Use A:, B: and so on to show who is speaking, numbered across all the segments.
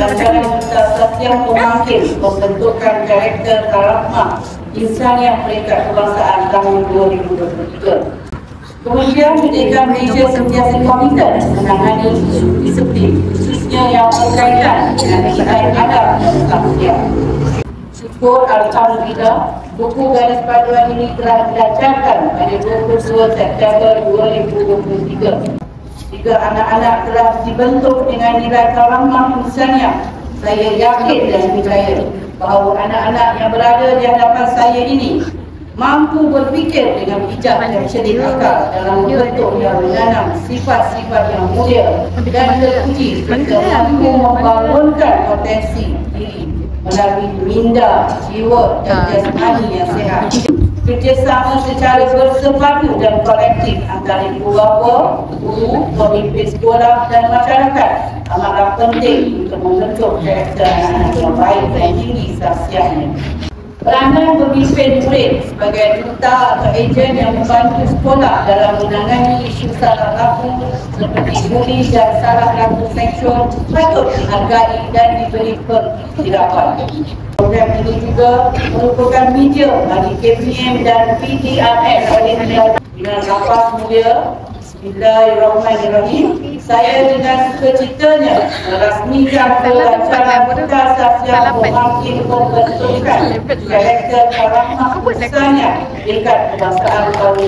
A: Rancangan Duta Setiap Pemangkin Pembentukan Karakter Karakter Insaniah Peringkat Kebangsaan tahun 2023. Kemudian Merdeka Malaysia sentiasa komited menangani isu disiplin, khususnya yang berkaitan dengan nilai adab dan manusia. Syukur Alhamdulillah, buku garis panduan ini telah dilancarkan pada 22 September 2023. Jika anak-anak telah dibentuk dengan nilai karamah insaniah, saya yakin dan percaya bahawa anak-anak yang berada di hadapan saya ini mampu berfikir dengan bijak dan cerdik akal dalam membentuk dan menanam sifat-sifat yang mulia dan terpuji serta mampu membangunkan potensi diri melalui minda, jiwa dan jasmani yang sihat. Kerjasama secara bersepadu dan kolektif antara ibu bapa, guru, pemimpin sekolah dan masyarakat amatlah penting untuk membentuk karakter anak-anak yang baik dan tinggi sahsiahnya. Peranan pemimpin murid sebagai duta atau ejen yang membantu sekolah dalam menangani isu salah laku seperti buli dan salah laku seksual patut dihargai dan diberi penghirapan. Program ini juga merupakan media bagi KPM dan PTRS dengan lapas mulia. Bismillahirrahmanirrahim. Saya dengan sukacitanya merasmikan pelancaran Duta Setiap Pemangkin Pembentukan Karakter Karakter Insaniah Peringkat Kebangsaan tahun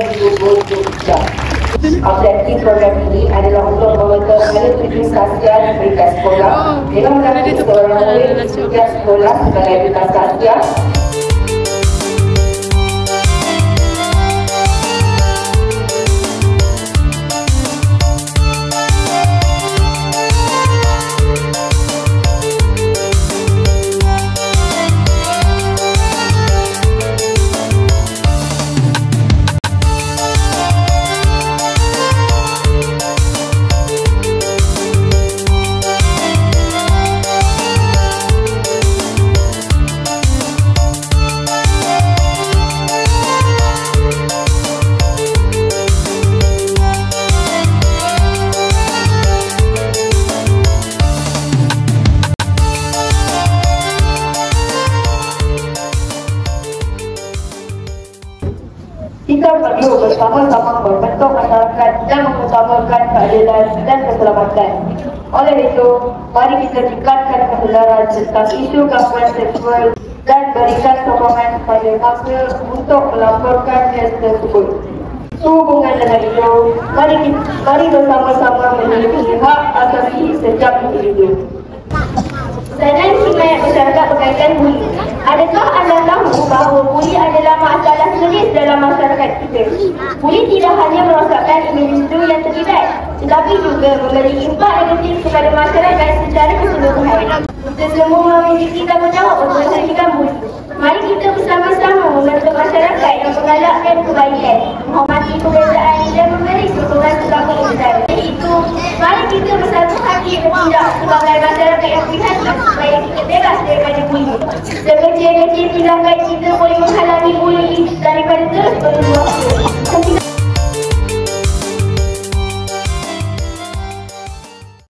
A: 2023. Objektif program ini adalah untuk membentuk tujuh sasian peringkat sekolah dengan melatih seorang murid di setiap sekolah sebagai duta sasian. Kita perlu bersama-sama membentuk masyarakat dan mengutamakan keadilan dan keselamatan. Oleh itu, mari kita tingkatkan kesedaran tentang isu gangguan seksual dan berikan sokongan kepada masa untuk melaporkan kes tersebut. Sehubungan dengan itu, mari bersama-sama melindungi hak asasi setiap individu.
B: Soalan himayat masyarakat berkaitan buli. Adakah anda tahu bahawa buli adalah masalah serius dalam masyarakat kita? Buli tidak hanya merosakkan individu yang terlibat, tetapi juga memberi impak negatif kepada masyarakat secara keseluruhan. Kita semua memiliki tanggungjawab untuk menyelesaikan buli. Mari kita bersama-sama membentuk masyarakat yang menggalakkan kebaikan, menghormati perbezaan dan memberi sokongan sesama insan. Itu, mari kita bersatu hati bertindak sebagai masyarakat yang prihatin supaya kita bebas daripada buli. Sekecil-kecil tindakan kita boleh menghalangi buli daripada terus berluas.